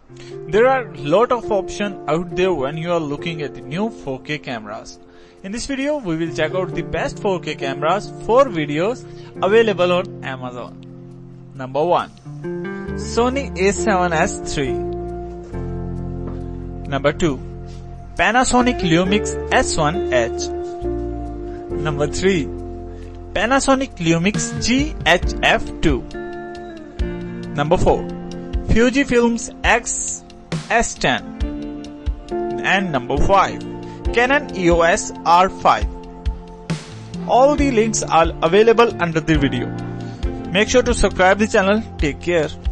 There are a lot of options out there when you are looking at the new 4K cameras. In this video, we will check out the best 4K cameras for videos available on Amazon. Number 1. Sony a7S III. Number 2. Panasonic Lumix S1H. Number 3. Panasonic Lumix GHF2. Number 4. Fujifilm's X S10. And number 5. Canon EOS R5. All the links are available under the video. Make sure to subscribe the channel. Take care.